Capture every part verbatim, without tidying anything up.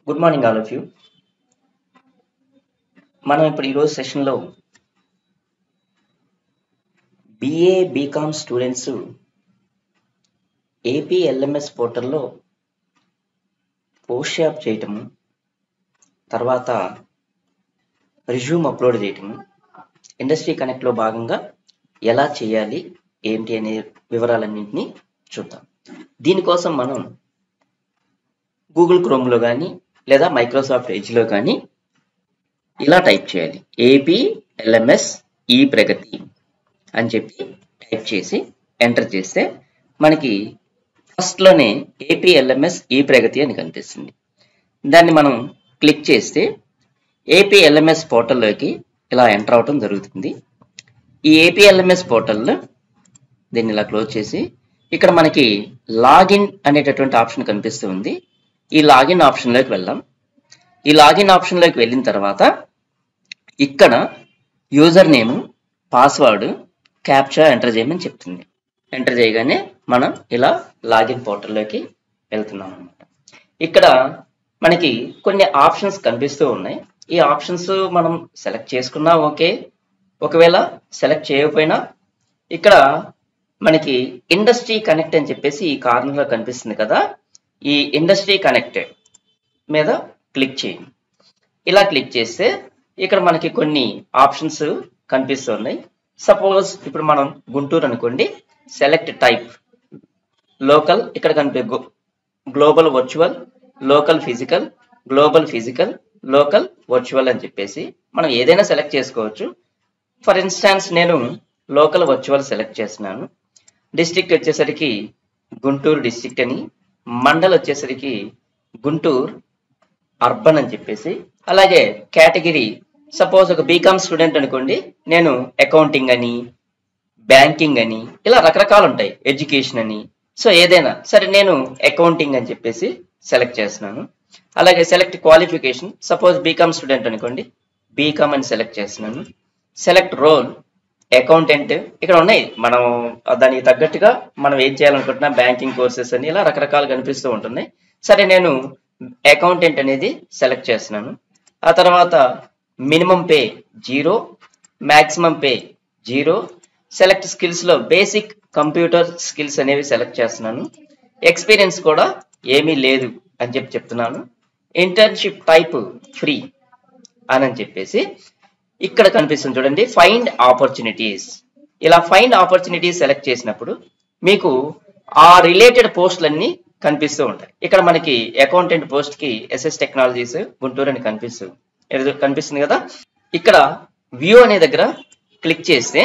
Good morning all of you. మనం ఇప్పుడు ఈరోజు సెషన్లో బిఏ బీకామ్ స్టూడెంట్స్ ఏపీఎల్ఎంఎస్ పోర్టల్లో పోస్ట్ యాప్ చేయటము, తర్వాత రిజ్యూమ్ అప్లోడ్ చేయటము, ఇండస్ట్రీ కనెక్ట్లో భాగంగా ఎలా చేయాలి ఏంటి అనే వివరాలన్నింటినీ చూద్దాం. దీనికోసం మనం గూగుల్ క్రోమ్లో కానీ లేదా మైక్రోసాఫ్ట్ ఎడ్జ్లో కానీ ఇలా టైప్ చేయాలి, ఏపీఎల్ఎంఎస్ ఈ ప్రగతి అని చెప్పి టైప్ చేసి ఎంటర్ చేస్తే మనకి ఫస్ట్లోనే ఏపీఎల్ఎంఎస్ ఈ ప్రగతి అని కనిపిస్తుంది. దాన్ని మనం క్లిక్ చేస్తే ఏపీఎల్ఎంఎస్ పోర్టల్లోకి ఇలా ఎంటర్ అవటం జరుగుతుంది. ఈ ఏపీఎల్ఎంఎస్ పోర్టల్లో దీన్ని ఇలా క్లోజ్ చేసి ఇక్కడ మనకి లాగిన్ అనేటటువంటి ఆప్షన్ కనిపిస్తుంది. ఈ లాగిన్ ఆప్షన్లోకి వెళ్దాం. ఈ లాగిన్ ఆప్షన్లోకి వెళ్ళిన తర్వాత ఇక్కడ user name, password, captcha enter చేయమని చెప్తుంది. ఎంటర్ చేయగానే మనం ఇలా లాగిన్ పోర్టల్లోకి వెళ్తున్నాం అన్నమాట. ఇక్కడ మనకి కొన్ని ఆప్షన్స్ కనిపిస్తూ ఉన్నాయి. ఈ ఆప్షన్స్ మనం సెలెక్ట్ చేసుకున్నా ఓకే, ఒకవేళ సెలెక్ట్ చేయకపోయినా ఇక్కడ మనకి ఇండస్ట్రీ కనెక్ట్ అని చెప్పేసి ఈ కార్నర్లో కనిపిస్తుంది కదా, ఈ ఇండస్ట్రీ కనెక్టెడ్ మీద క్లిక్ చేయండి. ఇలా క్లిక్ చేస్తే ఇక్కడ మనకి కొన్ని ఆప్షన్స్ కనిపిస్తున్నాయి. సపోజ్ ఇప్పుడు మనం గుంటూరు అనుకోండి, సెలెక్ట్ టైప్, లోకల్, ఇక్కడ కనిపి global virtual, local physical, global physical, local virtual అని చెప్పేసి మనం ఏదైనా సెలెక్ట్ చేసుకోవచ్చు. ఫర్ ఇన్స్టాన్స్ నేను లోకల్ వర్చువల్ సెలెక్ట్ చేస్తున్నాను. డిస్ట్రిక్ట్ వచ్చేసరికి గుంటూరు డిస్ట్రిక్ట్ అని, మండల్ వచ్చేసరికి గుంటూరు అర్బన్ అని చెప్పేసి, అలాగే కేటగిరీ సపోజ్ ఒక బీకామ్ స్టూడెంట్ అనుకోండి, నేను అకౌంటింగ్ అని, బ్యాంకింగ్ అని, ఇలా రకరకాలు ఉంటాయి, ఎడ్యుకేషన్ అని. సో ఏదైనా సరే నేను అకౌంటింగ్ అని చెప్పేసి సెలెక్ట్ చేస్తున్నాను. అలాగే select qualification, suppose BCom student అనుకోండి, బీకామ్ అని సెలెక్ట్ చేస్తున్నాను. సెలెక్ట్ రోల్, అకౌంటెంట్, ఇక్కడ ఉన్నాయి, మనం దానికి తగ్గట్టుగా మనం ఏం చేయాలనుకుంటున్నా, బ్యాంకింగ్ కోర్సెస్ అని ఇలా రకరకాలు కనిపిస్తూ ఉంటున్నాయి. సరే నేను అకౌంటెంట్ అనేది సెలెక్ట్ చేస్తున్నాను. ఆ తర్వాత minimum pay zero, maximum pay zero. Select స్కిల్స్లో బేసిక్ కంప్యూటర్ స్కిల్స్ అనేవి సెలెక్ట్ చేస్తున్నాను. ఎక్స్పీరియన్స్ కూడా ఏమీ లేదు అని చెప్పి చెప్తున్నాను. ఇంటర్న్షిప్ టైప్ ఫ్రీ అని చెప్పేసి ఇక్కడ కనిపిస్తుంది చూడండి, ఫైండ్ ఆపర్చునిటీస్. ఇలా ఫైండ్ ఆపర్చునిటీస్ సెలెక్ట్ చేసినప్పుడు మీకు ఆ రిలేటెడ్ పోస్టులన్నీ కనిపిస్తూ ఉంటాయి. ఇక్కడ మనకి అకౌంటెంట్ పోస్ట్ కి ఎస్ఎస్ టెక్నాలజీస్ గుంటూరు అని కనిపిస్తూ కనిపిస్తుంది కదా. ఇక్కడ వ్యూ అనే దగ్గర క్లిక్ చేస్తే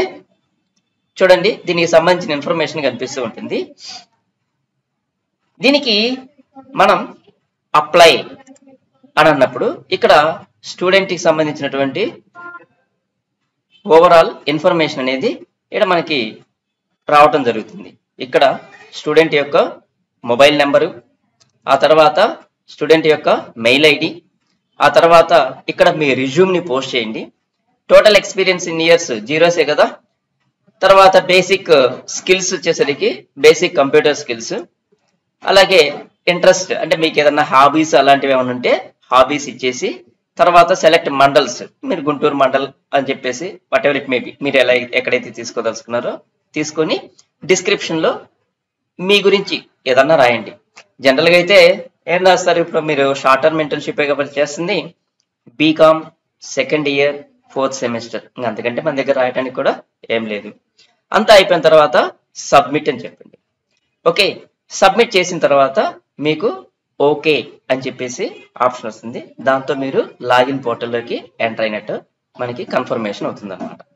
చూడండి, దీనికి సంబంధించిన ఇన్ఫర్మేషన్ కనిపిస్తూ ఉంటుంది. దీనికి మనం అప్లై అని అన్నప్పుడు ఇక్కడ స్టూడెంట్ కి సంబంధించినటువంటి ఓవరాల్ ఇన్ఫర్మేషన్ అనేది ఇక్కడ మనకి రావటం జరుగుతుంది. ఇక్కడ స్టూడెంట్ యొక్క మొబైల్ నెంబరు, ఆ తర్వాత స్టూడెంట్ యొక్క మెయిల్ ఐడి, ఆ తర్వాత ఇక్కడ మీ రిజ్యూమ్ని పోస్ట్ చేయండి. టోటల్ ఎక్స్పీరియన్స్ ఇన్ ఇయర్స్ జీరోసే కదా. తర్వాత బేసిక్ స్కిల్స్ వచ్చేసరికి బేసిక్ కంప్యూటర్ స్కిల్స్, అలాగే ఇంట్రెస్ట్ అంటే మీకు ఏదన్నా హాబీస్ అలాంటివి ఏమైనా ఉంటే హాబీస్ ఇచ్చేసి, తర్వాత సెలెక్ట్ మండల్స్, మీరు గుంటూరు మండల్ అని చెప్పేసి వాట్ ఎవర్ ఇట్ మేబీ మీరు ఎలా ఎక్కడైతే తీసుకోదలుచుకున్నారో తీసుకొని డిస్క్రిప్షన్లో మీ గురించి ఏదన్నా రాయండి. జనరల్గా అయితే ఏం రాస్తారు, ఇప్పుడు మీరు షార్ట్ టర్మ్ ఇంటర్న్షిప్ కాబట్టి చేస్తుంది BCom second year fourth semester, ఇంకా అంతకంటే మన దగ్గర రాయడానికి కూడా ఏం లేదు. అంతా అయిపోయిన తర్వాత సబ్మిట్ అని చెప్పండి. ఓకే, సబ్మిట్ చేసిన తర్వాత మీకు ఓకే అని చెప్పేసి ఆప్షన్ వస్తుంది. దాంతో మీరు లాగిన్ పోర్టల్లోకి ఎంటర్ అయినట్టు మనకి కన్ఫర్మేషన్ అవుతుంది అన్నమాట.